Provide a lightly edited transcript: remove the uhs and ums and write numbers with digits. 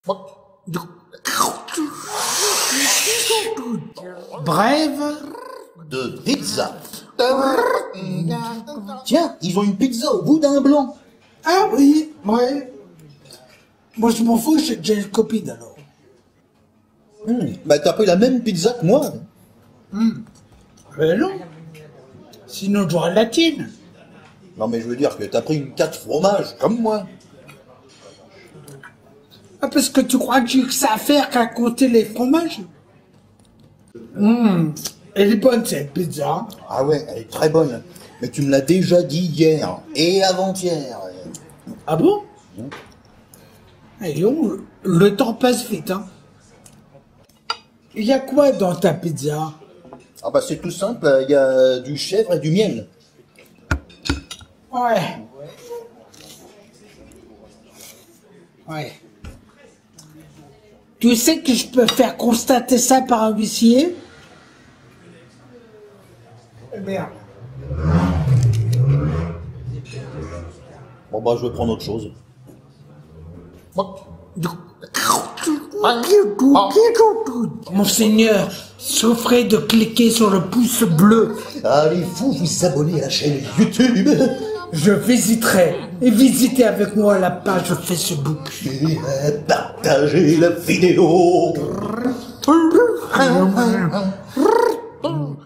Brève de pizza. Tiens, ils ont une pizza au bout d'un blanc. Ah oui, ouais. Moi je m'en fous, j'ai déjà une copine alors. Bah t'as pris la même pizza que moi. Mais non. Sinon j'aurais la tienne. Non mais je veux dire que t'as pris une 4 fromages comme moi. Ah, parce que tu crois que j'ai que ça à faire qu'à compter les fromages? Elle est bonne cette pizza. Ah ouais, elle est très bonne. Mais tu me l'as déjà dit hier et avant-hier. Ah bon? Et le temps passe vite, hein. Il y a quoi dans ta pizza? Ah bah c'est tout simple, il y a du chèvre et du miel. Ouais. Ouais. Tu sais que je peux faire constater ça par un huissier? Merde. Bon bah je vais prendre autre chose. Monseigneur, souffrez de cliquer sur le pouce bleu. Allez-vous vous abonner à la chaîne YouTube Je visiterai. Et visitez avec moi la page Facebook. et partagez la vidéo.